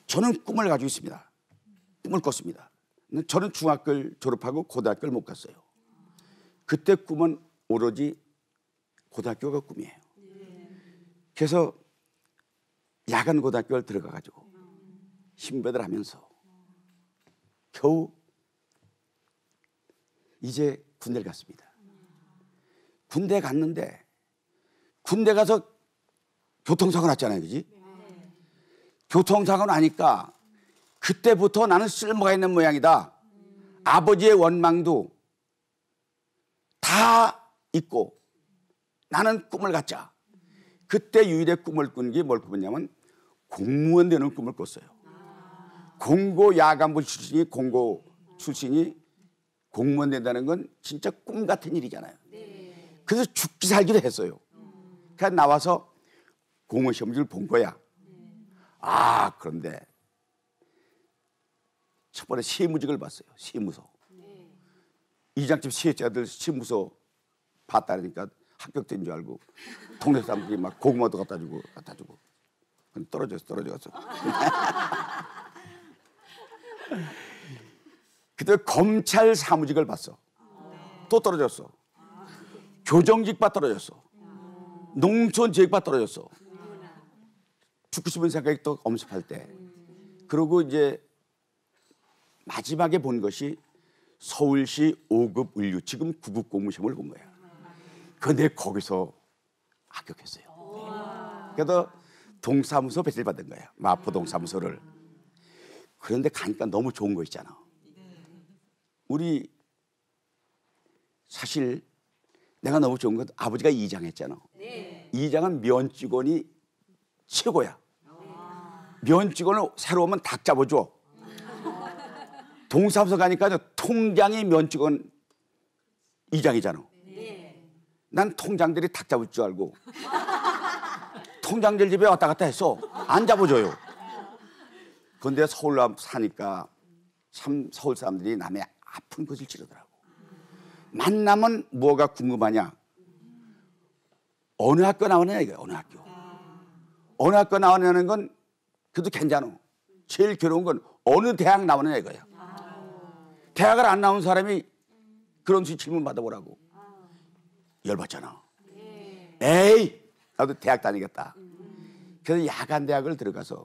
저는 꿈을 가지고 있습니다. 꿈을 꿨습니다. 저는 중학교를 졸업하고 고등학교를 못 갔어요. 그때 꿈은 오로지 고등학교가 꿈이에요. 그래서 야간 고등학교를 들어가가지고 신배들 하면서 겨우 이제 군대를 갔습니다. 군대 갔는데 군대 가서 교통사고 났잖아요. 그지? 교통사고 나니까 그때부터 나는 쓸모가 있는 모양이다. 아버지의 원망도 다 잊고 나는 꿈을 갖자. 그때 유일의 꿈을 꾼 게 뭘 꿨냐면 공무원 되는 꿈을 꿨어요. 공고 야간부 출신이 공무원 된다는 건 진짜 꿈 같은 일이잖아요. 그래서 죽기 살기도 했어요. 그래서 나와서 공무원 시험지를 본 거야. 아, 그런데 첫 번에 시무직을 봤어요. 시무소. 이장집 시혜자들 시무소 봤다니까 합격된 줄 알고 동네 사람들이 막 고구마도 갖다 주고 떨어졌어. 그때 검찰 사무직을 봤어. 또 떨어졌어. 교정직 봐 떨어졌어. 농촌지역 봐 떨어졌어. 죽고 싶은 생각이 또 엄습할 때. 그리고 이제 마지막에 본 것이 서울시 5급 의류, 지금 9급 공무시험을 본 거야. 그런데 거기서 합격했어요. 그래서 동사무소 배치를 받은 거야. 마포 동사무소를. 그런데 가니까 너무 좋은 거 있잖아. 우리 사실 내가 너무 좋은 건 아버지가 이장했잖아. 이장은 면직원이 최고야. 면직원을 새로 오면 닭 잡아줘. 동사무소 가니까 통장이 면직원 이장이잖아. 난 통장들이 닭 잡을 줄 알고 통장들 집에 왔다 갔다 했어. 안 잡아줘요. 그런데 서울 사니까 참 서울 사람들이 남의 아픈 것을 치르더라고. 만나면 뭐가 궁금하냐? 어느 학교 나오느냐 이거야. 어느 학교 나오냐는 건 그래도 괜찮아. 제일 괴로운 건 어느 대학 나오느냐 이거야. 대학을 안 나온 사람이 그런 식으로 질문 받아보라고. 열받잖아. 에이, 나도 대학 다니겠다. 그래서 야간 대학을 들어가서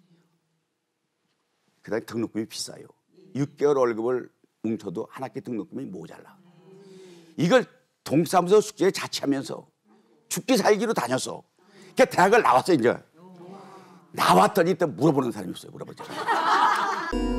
그다음에 등록금이 비싸요. 6개월 월급을 뭉쳐도 한 학기 등록금이 모자라. 이걸 동사무소 숙제에 자취하면서 죽기 살기로 다녔어. 그러니까 대학을 나왔어. 이제 나왔더니 또 물어보는 사람이 없어요. 물어보잖아.